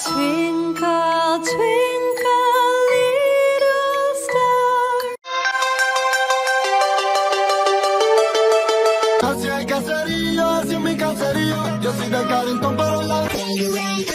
Twinkle, twinkle, little star. Así hay caserío, así es mi caserío. Yo soy de Carrington, pero la